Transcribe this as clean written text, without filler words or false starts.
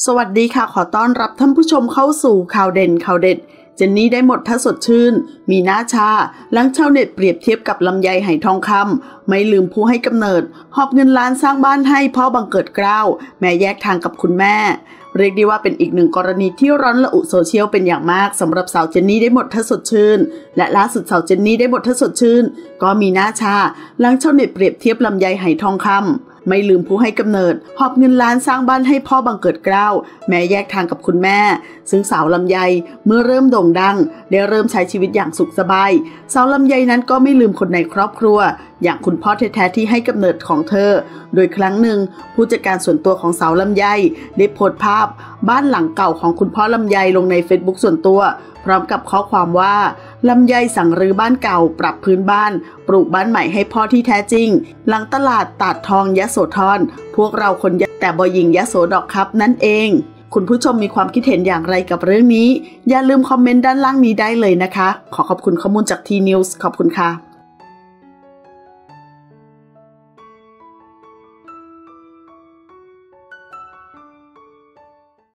สวัสดีค่ะขอต้อนรับท่านผู้ชมเข้าสู่ข่าวเด่นข่าวเด็ดเจนนี่ได้หมดถ้าสดชื่นมีหน้าชาหลังชาวเน็ตเปรียบเทียบกับลำไยไหทองคำไม่ลืมผู้ให้กำเนิดหอบเงินล้านสร้างบ้านให้พ่อบังเกิดเกล้าแม้แยกทางกับคุณแม่เรียกได้ว่าเป็นอีกหนึ่งกรณีที่ร้อนระอุโซเชียลเป็นอย่างมากสำหรับสาวเจนนี่ได้หมดถ้าสดชื่นและล่าสุดสาวเจนนี่ได้หมดถ้าสดชื่นก็มีหน้าชาหลังชาวเน็ตเปรียบเทียบลำไยไหทองคำไม่ลืมผู้ให้กำเนิดหอบเงินล้านสร้างบ้านให้พ่อบังเกิดเกล้าแม้แยกทางกับคุณแม่ซึ่งสาวลำไยเมื่อเริ่มโด่งดังได้เริ่มใช้ชีวิตอย่างสุขสบายสาวลำไยนั้นก็ไม่ลืมคนในครอบครัวอย่างคุณพ่อแท้ๆที่ให้กำเนิดของเธอโดยครั้งหนึ่งผู้จัดการส่วนตัวของสาวลำไยได้โพสต์ภาพบ้านหลังเก่าของคุณพ่อลำไยลงใน Facebook ส่วนตัวพร้อมกับข้อความว่าลำไยสั่งรื้อบ้านเก่าปรับพื้นบ้านปลูกบ้านใหม่ให้พ่อที่แท้จริงหลังตลาดตาดทองยโสธรพวกเราคนแต่บ่หญิงยโสดอกครับนั่นเองคุณผู้ชมมีความคิดเห็นอย่างไรกับเรื่องนี้อย่าลืมคอมเมนต์ด้านล่างนี้ได้เลยนะคะขอบคุณข้อมูลจาก T News ขอบคุณค่ะ